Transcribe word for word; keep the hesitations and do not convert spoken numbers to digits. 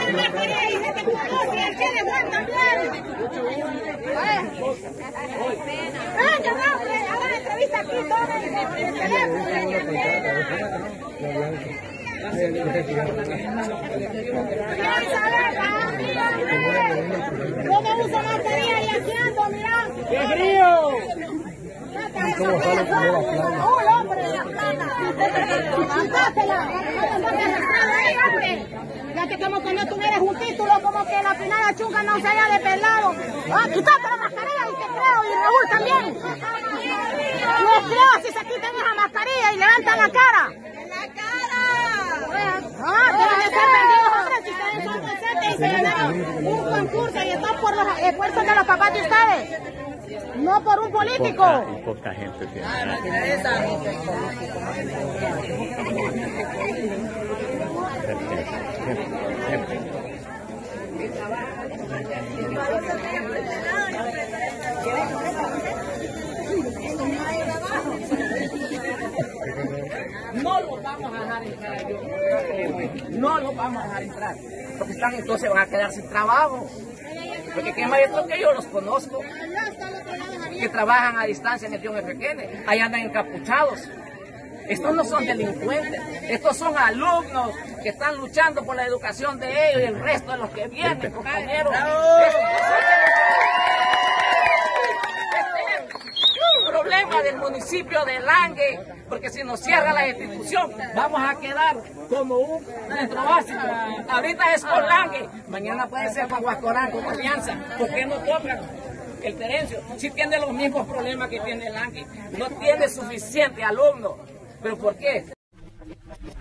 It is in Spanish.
Yo no uso mascarilla y aquí ando, mira. ¡Qué frío! ¡Un hombre en la plana! ¡Andátela! Ya que como que no tuvieras un título, como que la pinada chunga no se haya depelado. ¡Ah, quítate la mascarilla y te creo! ¡Y Raúl también! ¡Les creo si se quitan esa mascarilla y levantan la cara! ¡La cara! ¡Ah, deben de ser vendidos, hombre! Si ustedes son presentes y se ganaron un concurso y están por los esfuerzos de los papás de ustedes. No por un político. Poca, poca gente tiene. No los vamos a dejar entrar. No los vamos a dejar entrar. Porque están entonces van a quedar sin trabajo. Porque qué maestros que yo los conozco, que trabajan a distancia en el John F. Kennedy, ahí andan encapuchados. Estos no son delincuentes, estos son alumnos que están luchando por la educación de ellos y el resto de los que vienen, compañeros. Este es un problema del municipio de Langue, porque si nos cierra la institución, vamos a quedar como un centro básico. Ahorita es con Langue, mañana puede ser con Huascorán, con Alianza. ¿Por qué no tocan el Terencio? Si tiene los mismos problemas que tiene Langue, no tiene suficiente alumnos. ¿Pero por qué?